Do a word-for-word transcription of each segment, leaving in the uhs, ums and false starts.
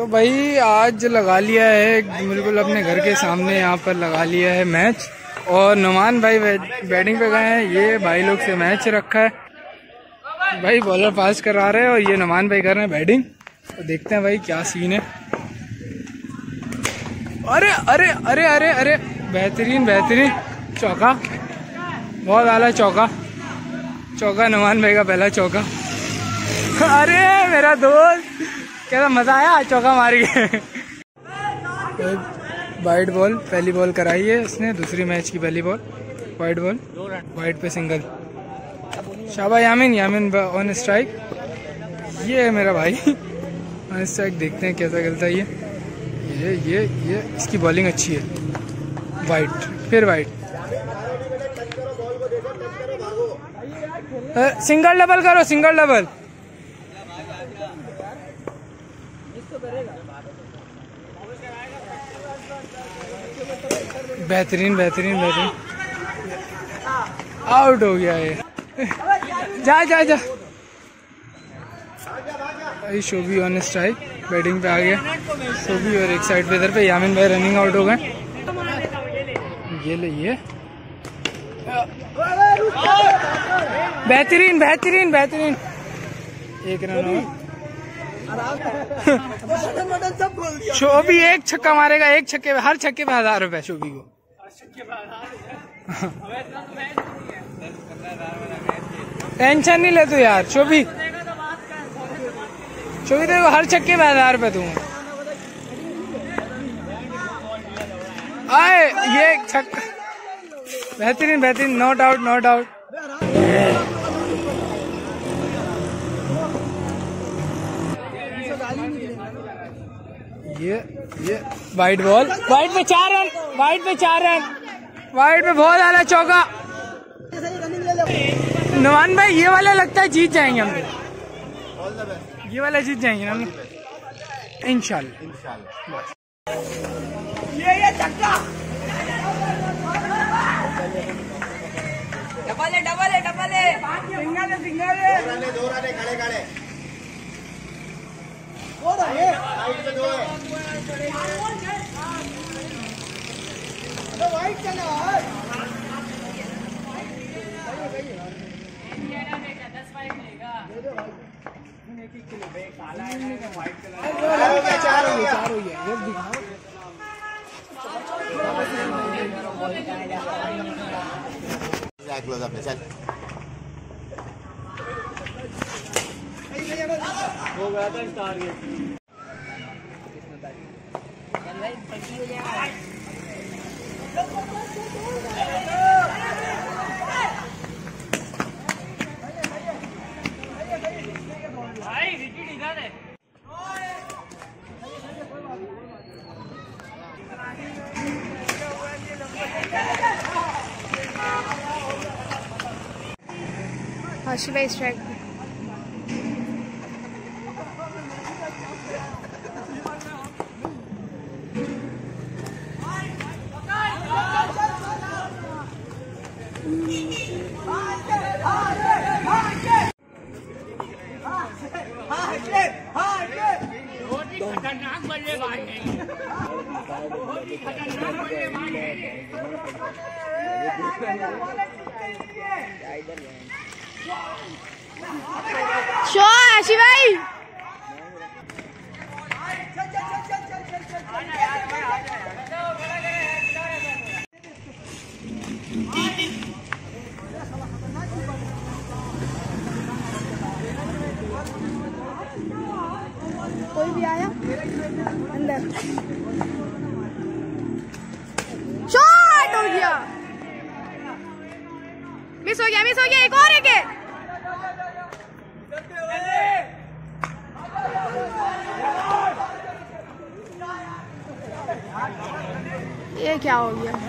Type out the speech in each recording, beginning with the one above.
भाई आज लगा लिया है बिल्कुल अपने घर के सामने, यहाँ पर लगा लिया है मैच। और नुमान भाई बैटिंग पे गए हैं, ये भाई लोग से मैच रखा है। भाई बॉलर पास करा रहे हैं और ये नुमान भाई कर रहे हैं बैटिंग। तो देखते हैं भाई क्या सीन है। अरे अरे अरे अरे अरे बेहतरीन बेहतरीन चौका, बहुत आला चौका। चौका नुमान भाई का पहला चौका। अरे मेरा दोस्त कैसा मजा आया चौका मार के। वाइट बॉल पहली बॉल कराई है उसने, दूसरी मैच की पहली बॉल वाइट बॉल, वाइट पे सिंगल। शाबाश यामिन, यामिन ऑन स्ट्राइक। ये है मेरा भाई ऑन स्ट्राइक। देखते हैं कैसा खेलता है ये ये ये ये इसकी बॉलिंग अच्छी है। वाइट फिर वाइट, सिंगल डबल करो, सिंगल डबल। बेहतरीन बेहतरीन बेहतरीन, आउट हो गया ये। जा जा जा। शोभी ऑन स्ट्राइक, बैटिंग पे आ गया शोभी और एक साइड पे इधर पे यामिन भाई रनिंग आउट हो गए। ये ले ये बेहतरीन बेहतरीन बेहतरीन, एक रन और। शोभी एक छक्का मारेगा, एक छक्के पे, हर छक्के पे हजार रुपए शोभी को। टेंशन नहीं ले तू यार शोभी, शोभी देखो हर छक्के पे हजार रुपए दूंगा। आए ये छक्का बेहतरीन बेहतरीन, नॉट आउट नॉट आउट। ये ये वाइट बॉल, वाइट पे चार रन, वाइट पे चार रन, वाइट पे बहुत आला चौका। नुमान भाई ये वाला लगता है जीत जाएंगे हम, ये वाला जीत जाएंगे हम इंशाल्लाह इंशाल्लाह। ये ये छक्का, डबल है डबल है डबल है, सिंगल है सिंगल है, दो रन दो रन खड़े खड़े। वाइट चला चार हो गया, चार हो गया। क्लोजअप में चल हो गया था टारगेट। भाई विकेट इधर है। हाशिम स्ट्राइक। शो आशी भाई कोई भी आया अंदर, शॉट हो गया, मिस हो गया मिस हो गया। एक और एक है, ये क्या हो गया।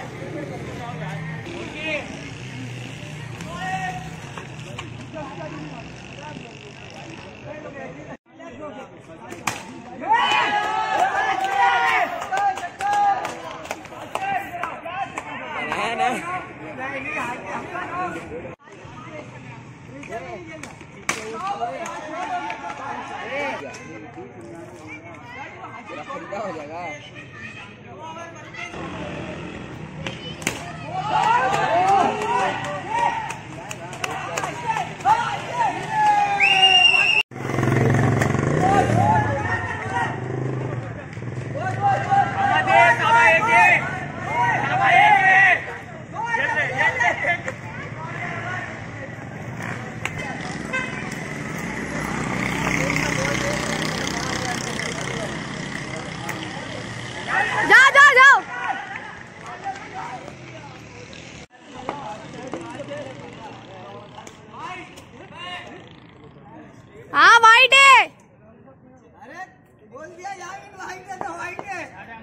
हो जाएगा। जाओ जाओ जाओ। हाँ वाइट है। अरे बोल दिया यार, वाइट है तो वाइट है।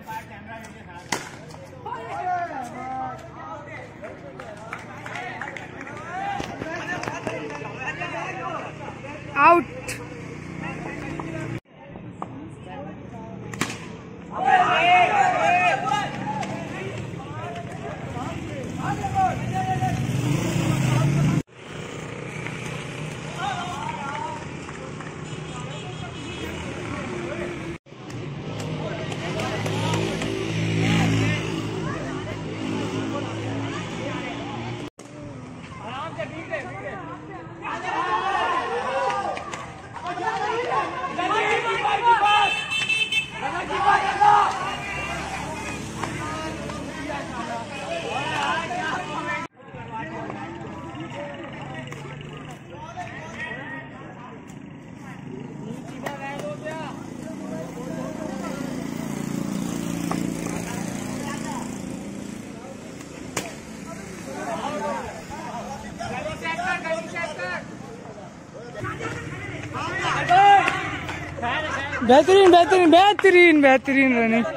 आउट। बेहतरीन बेहतरीन बेहतरीन बेहतरीन रनिंग।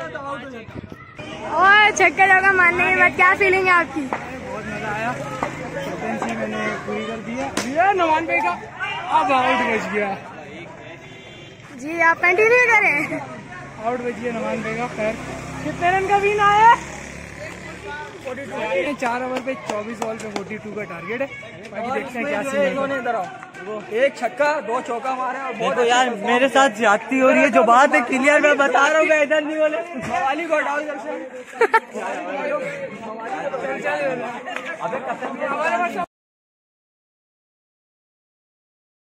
और छक्का चौका मारने के बाद क्या फीलिंग है आपकी? बहुत मजा आया। कैप्टेंसी मैंने पूरी कर दी है। ये नवानवे का अब आउट बच गया। जी आप कंटिन्यू करें। आउट बच गया नवानवे का। खैर कितने रन का विन आया? चार ओवर पे चौबीस बॉल पे बयालीस का टारगेट है। बाकी देखते हैं क्या सीन है। एक छक्का दो चौका मारे और बहुत यार मेरे साथ ज्यादती हो रही है, जो बात है क्लियर मैं बता रहा हूँ, मैं इधर नहीं बोले। मवाली को हटाओ इधर से। अबे कसम